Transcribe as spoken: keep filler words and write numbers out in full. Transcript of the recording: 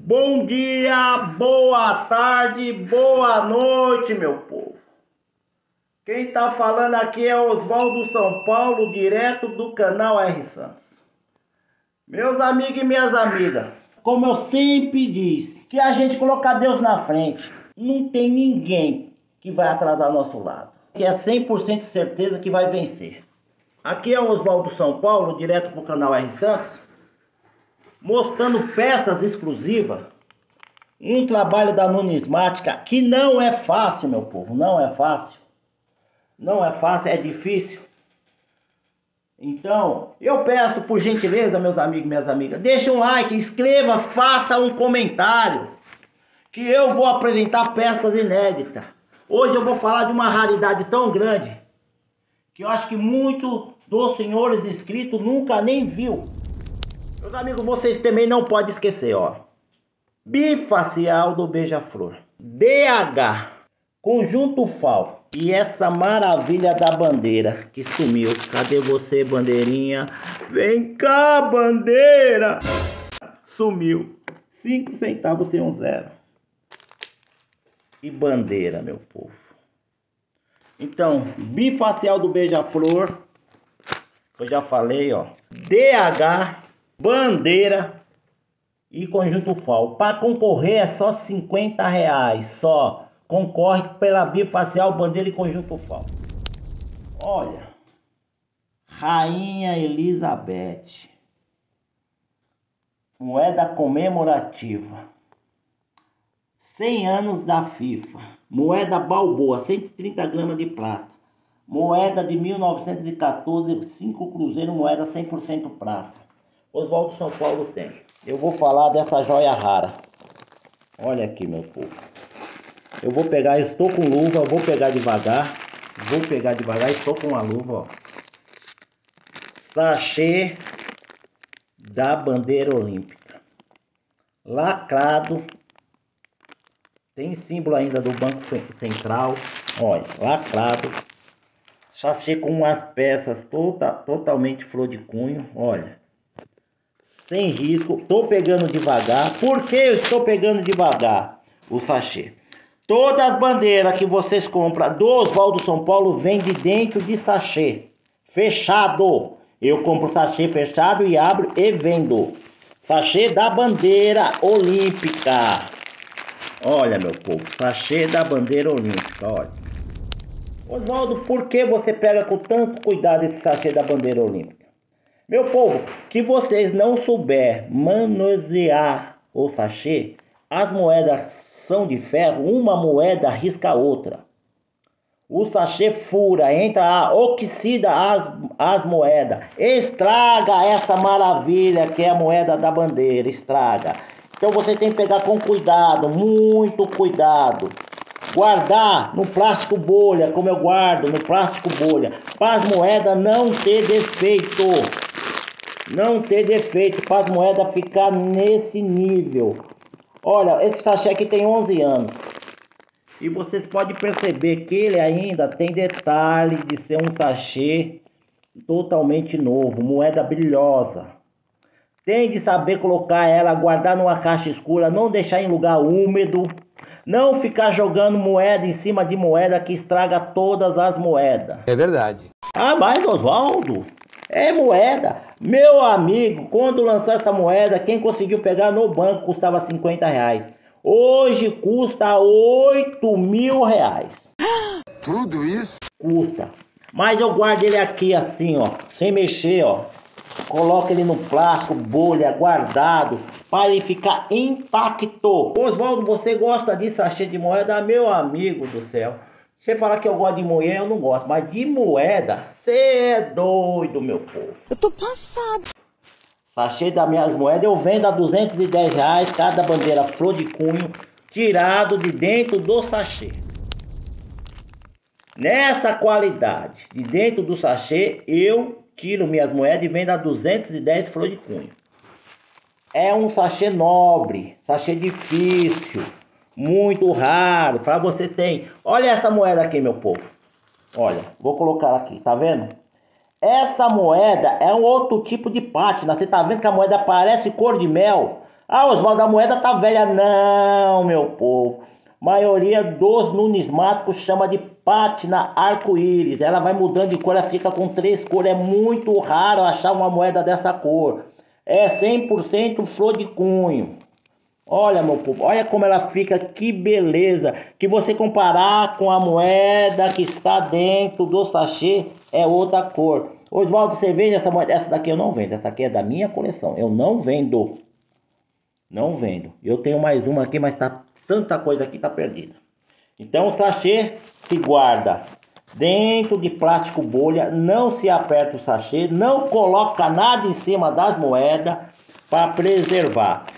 Bom dia, boa tarde, boa noite, meu povo. Quem tá falando aqui é Oswaldo São Paulo, direto do canal R Santos. Meus amigos e minhas amigas, como eu sempre disse, que a gente colocar Deus na frente, não tem ninguém que vai atrasar nosso lado. Que é cem por cento certeza que vai vencer. Aqui é o Oswaldo São Paulo, direto pro canal R Santos, mostrando peças exclusivas. Um trabalho da numismática que não é fácil, meu povo, não é fácil. Não é fácil, é difícil. Então, eu peço por gentileza, meus amigos e minhas amigas, deixa um like, inscreva, faça um comentário, que eu vou apresentar peças inéditas. Hoje eu vou falar de uma raridade tão grande, que eu acho que muitos dos senhores inscritos nunca nem viu. Meus amigos, vocês também não podem esquecer, ó. Bifacial do beija-flor, D H, conjunto fal e essa maravilha da bandeira que sumiu. Cadê você, bandeirinha? Vem cá, bandeira! Sumiu. Cinco centavos sem um zero. E bandeira, meu povo. Então, bifacial do beija-flor, eu já falei, ó. D H, bandeira e conjunto fal. Para concorrer é só cinquenta reais. Só concorre pela bifacial, bandeira e conjunto fal. Olha, Rainha Elizabeth, moeda comemorativa, cem anos da FIFA, moeda Balboa, cento e trinta gramas de prata, moeda de mil novecentos e quatorze, cinco cruzeiro, moeda cem por cento prata. Oswaldo São Paulo tem. Eu vou falar dessa joia rara. Olha aqui, meu povo. Eu vou pegar, eu estou com luva, eu vou pegar devagar. Vou pegar devagar, estou com a luva, ó. Sachê da bandeira olímpica. Lacrado. Tem símbolo ainda do Banco Central. Olha, lacrado. Sachê com umas peças tota, totalmente flor de cunho. Olha. Sem risco, tô pegando devagar. Por que eu estou pegando devagar o sachê? Todas as bandeiras que vocês compram do Oswaldo São Paulo vem de dentro de sachê fechado. Eu compro sachê fechado e abro e vendo. Sachê da bandeira olímpica. Olha, meu povo, sachê da bandeira olímpica, olha. Oswaldo, por que você pega com tanto cuidado esse sachê da bandeira olímpica? Meu povo, que vocês não souber manusear o sachê, as moedas são de ferro, uma moeda risca a outra. O sachê fura, entra, oxida as, as moedas, estraga essa maravilha que é a moeda da bandeira, estraga. Então você tem que pegar com cuidado, muito cuidado. Guardar no plástico bolha, como eu guardo no plástico bolha, para as moedas não ter defeito. Não ter defeito, para as moedas ficar nesse nível. Olha, esse sachê aqui tem onze anos. E vocês podem perceber que ele ainda tem detalhe de ser um sachê totalmente novo, moeda brilhosa. Tem de saber colocar ela, guardar numa caixa escura, não deixar em lugar úmido. Não ficar jogando moeda em cima de moeda que estraga todas as moedas. É verdade. Ah, mas Oswaldo, é moeda. Meu amigo, quando lançou essa moeda, quem conseguiu pegar no banco custava cinquenta reais. Hoje custa oito mil reais. Tudo isso? Custa. Mas eu guardo ele aqui assim, ó, sem mexer, ó. Coloca ele no plástico, bolha, guardado, para ele ficar intacto. Oswaldo, você gosta de sachê de moeda? Meu amigo do céu. Você fala que eu gosto de moeda, eu não gosto. Mas de moeda, você é doido, meu povo. Eu tô passado. Sachê das minhas moedas eu vendo a duzentos e dez reais cada bandeira flor de cunho, tirado de dentro do sachê. Nessa qualidade, de dentro do sachê, eu tiro minhas moedas e vendo a duzentos e dez flor de cunho. É um sachê nobre, sachê difícil, muito raro, para você ter. Olha essa moeda aqui, meu povo. Olha, vou colocar aqui, tá vendo? Essa moeda é um outro tipo de pátina. Você tá vendo que a moeda parece cor de mel? Ah, Oswaldo, a moeda tá velha. Não, meu povo. Maioria dos numismáticos chama de pátina arco-íris. Ela vai mudando de cor, ela fica com três cores. É muito raro achar uma moeda dessa cor. É cem por cento flor de cunho. Olha, meu povo, olha como ela fica, que beleza. Que você comparar com a moeda que está dentro do sachê, é outra cor. Oswaldo, você vende essa moeda? Essa daqui eu não vendo, essa aqui é da minha coleção. Eu não vendo. Não vendo. Eu tenho mais uma aqui, mas tá tanta coisa aqui, tá perdida. Então o sachê se guarda dentro de plástico bolha, não se aperta o sachê, não coloca nada em cima das moedas para preservar.